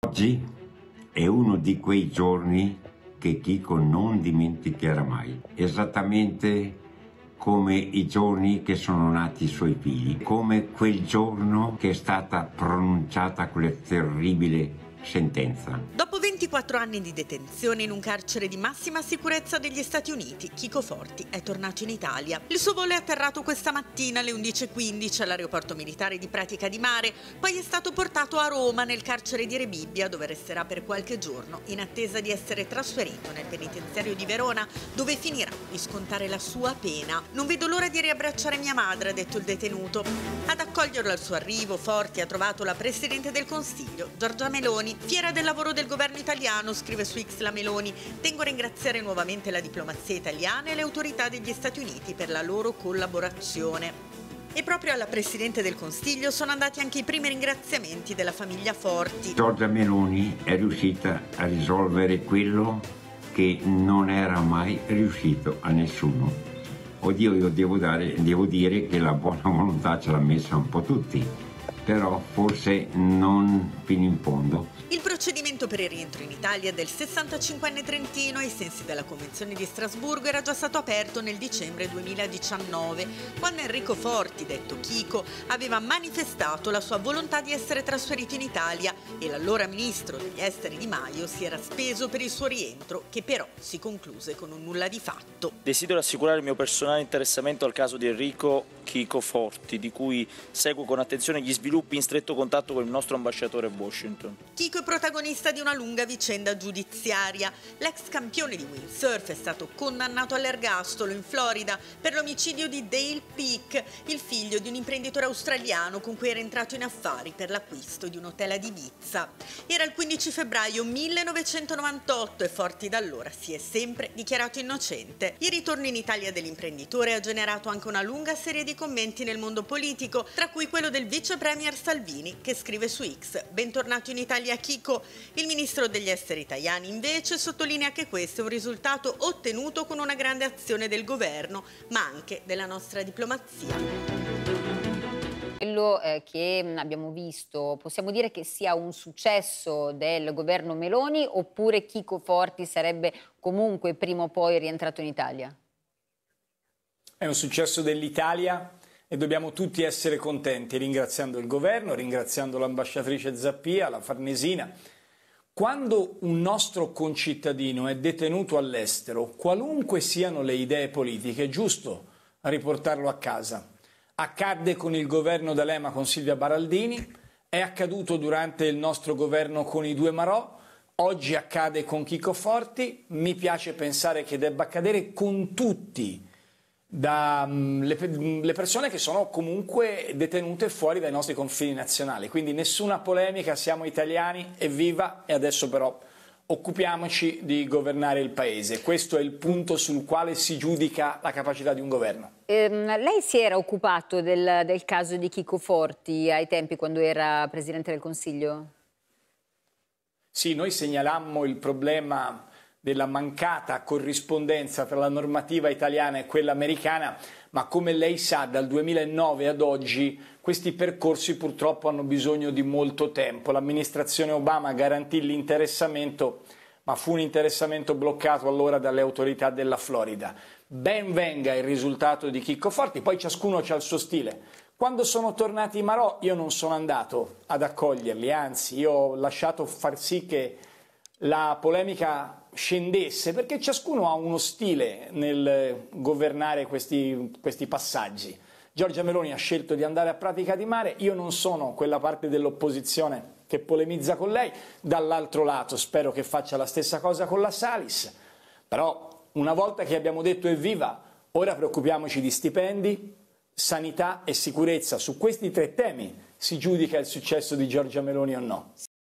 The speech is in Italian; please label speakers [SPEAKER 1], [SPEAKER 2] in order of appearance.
[SPEAKER 1] Oggi è uno di quei giorni che Chico non dimenticherà mai, esattamente come i giorni che sono nati i suoi figli, come quel giorno che è stata pronunciata quella terribile sentenza.
[SPEAKER 2] Dopo 24 anni di detenzione in un carcere di massima sicurezza degli Stati Uniti, Chico Forti è tornato in Italia. Il suo volo è atterrato questa mattina alle 11:15 all'aeroporto militare di Pratica di Mare, poi è stato portato a Roma nel carcere di Rebibbia, dove resterà per qualche giorno in attesa di essere trasferito nel penitenziario di Verona, dove finirà di scontare la sua pena. Non vedo l'ora di riabbracciare mia madre, ha detto il detenuto. Ad accoglierlo al suo arrivo, Forti ha trovato la Presidente del Consiglio, Giorgia Meloni. Fiera del lavoro del governo italiano, scrive su X la Meloni. Tengo a ringraziare nuovamente la diplomazia italiana e le autorità degli Stati Uniti per la loro collaborazione. E proprio alla Presidente del Consiglio sono andati anche i primi ringraziamenti della famiglia Forti.
[SPEAKER 1] Giorgia Meloni è riuscita a risolvere quello che non era mai riuscito a nessuno. Oddio, io devo dire che la buona volontà ce l'ha messa un po' tutti, però forse non fino in fondo.
[SPEAKER 2] Il procedimento per il rientro in Italia del 65enne trentino, ai sensi della Convenzione di Strasburgo, era già stato aperto nel dicembre 2019, quando Enrico Forti, detto Chico, aveva manifestato la sua volontà di essere trasferito in Italia e l'allora ministro degli esteri Di Maio si era speso per il suo rientro, che però si concluse con un nulla di fatto.
[SPEAKER 3] Desidero assicurare il mio personale interessamento al caso di Enrico Chico Forti, di cui seguo con attenzione gli sviluppi in stretto contatto con il nostro ambasciatore a Washington.
[SPEAKER 2] Chico è protagonista di una lunga vicenda giudiziaria. L'ex campione di windsurf è stato condannato all'ergastolo in Florida per l'omicidio di Dale Peak, il figlio di un imprenditore australiano con cui era entrato in affari per l'acquisto di un hotel ad Ibiza. Era il 15 febbraio 1998 e Forti da allora si è sempre dichiarato innocente. Il ritorno in Italia dell'imprenditore ha generato anche una lunga serie di commenti nel mondo politico, tra cui quello del vice premier Salvini, che scrive su X: bentornato in Italia Chico. Il ministro degli esteri italiani invece sottolinea che questo è un risultato ottenuto con una grande azione del governo, ma anche della nostra diplomazia.
[SPEAKER 4] Quello che abbiamo visto, possiamo dire che sia un successo del governo Meloni, oppure Chico Forti sarebbe comunque prima o poi rientrato in Italia?
[SPEAKER 5] È un successo dell'Italia e dobbiamo tutti essere contenti, ringraziando il governo, ringraziando l'ambasciatrice Zappia, la Farnesina. Quando un nostro concittadino è detenuto all'estero, qualunque siano le idee politiche, è giusto riportarlo a casa. Accadde con il governo D'Alema con Silvia Baraldini, è accaduto durante il nostro governo con i due Marò, oggi accade con Chico Forti, mi piace pensare che debba accadere con tutti. Le persone che sono comunque detenute fuori dai nostri confini nazionali, quindi nessuna polemica, siamo italiani, evviva, e adesso però occupiamoci di governare il paese. Questo è il punto sul quale si giudica la capacità di un governo.
[SPEAKER 4] Lei si era occupato del caso di Chico Forti ai tempi quando era Presidente del Consiglio?
[SPEAKER 5] Sì, noi segnalammo il problema della mancata corrispondenza tra la normativa italiana e quella americana, ma come lei sa dal 2009 ad oggi questi percorsi purtroppo hanno bisogno di molto tempo. L'amministrazione Obama garantì l'interessamento, ma fu un interessamento bloccato allora dalle autorità della Florida. Ben venga il risultato di Chico Forti, poi ciascuno ha il suo stile. Quando sono tornati i Marò io non sono andato ad accoglierli, anzi io ho lasciato far sì che la polemica scendesse, perché ciascuno ha uno stile nel governare questi passaggi. Giorgia Meloni ha scelto di andare a Pratica di Mare, io non sono quella parte dell'opposizione che polemizza con lei, dall'altro lato spero che faccia la stessa cosa con la Salis, però una volta che abbiamo detto evviva, ora preoccupiamoci di stipendi, sanità e sicurezza. Su questi tre temi si giudica il successo di Giorgia Meloni o no.